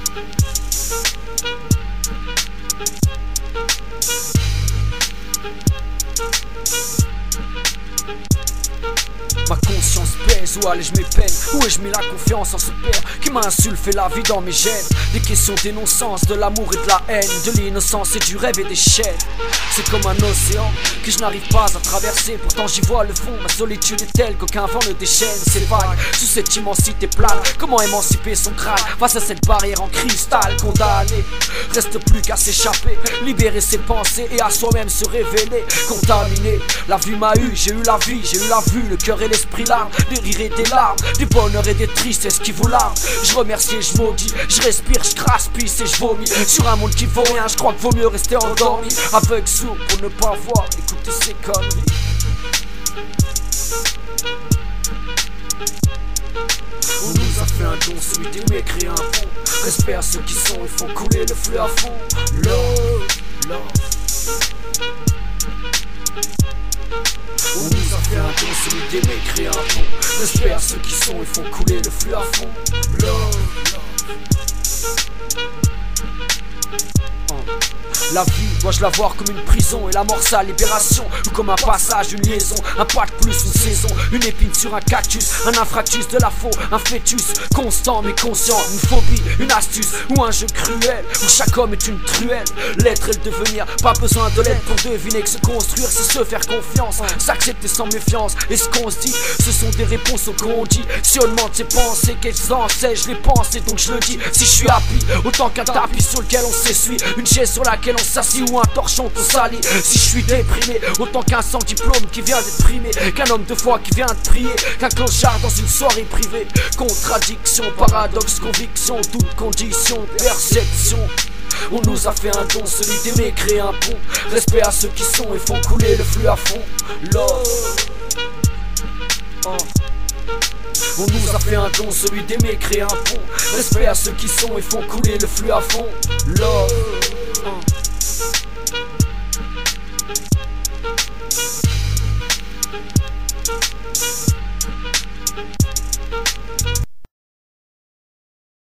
Ma conscience pèse, où allais-je mes peines? Où ai-je mis la confiance en ce père qui m'a insulté la vie dans mes gènes? Des questions d'innocence, de l'amour et de la haine, de l'innocence et du rêve et des chaînes. C'est comme un océan que je n'arrive pas à traverser, pourtant j'y vois le fond. Ma solitude est telle qu'aucun vent ne déchaîne ses vagues sous cette immensité plane. Comment émanciper son crâne face à cette barrière en cristal? Condamné, reste plus qu'à s'échapper, libérer ses pensées et à soi-même se révéler. Contaminé, la vie m'a eu, j'ai eu la vie, j'ai eu la vue, le cœur et l'esprit larme, des rires et des larmes, du bonheur et des tristesses qui vous larment. Je remercie et je maudis, je respire, je crasse, pisse et je vomis sur un monde qui vaut rien. Je crois qu'il vaut mieux rester endormi, aveugle, sourd pour ne pas voir, écouter ces conneries. On nous a fait un don, celui d'aimer, créer un pont. Respect à ceux qui sont et font couler le flux à fond. Love, love. On nous a fait un don, celui d'aimer, créer un pont. Respect à ceux qui sont et font couler le flux à fond. Love, love. La vie, dois-je la voir comme une prison et la mort sa libération, ou comme un passage, une liaison, un pas de plus, une saison, une épine sur un cactus, un infractus de la faux, un fœtus constant mais conscient, une phobie, une astuce ou un jeu cruel où chaque homme est une truelle. L'être et le devenir, pas besoin de l'aide pour deviner que se construire c'est se faire confiance, s'accepter sans méfiance. Et ce qu'on se dit, ce sont des réponses au qu'on dit. Si on demande ses pensées, qu'elles en sait, je les pense et donc je le dis. Si je suis happy, autant qu'un tapis sur lequel on s'essuie, une chaise sur laquelle on s'assit ou un torchon qu'on salit. Si je suis déprimé, autant qu'un sans diplôme qui vient d'être primé, qu'un homme de foi qui vient de prier, qu'un clochard dans une soirée privée. Contradiction, paradoxe, conviction, toute condition, perception. On nous a fait un don, celui d'aimer, créer un pont. Respect à ceux qui sont et font couler le flux à fond. Love. On nous a fait un don, celui d'aimer, créer un pont. Respect à ceux qui sont et font couler le flux à fond. Love.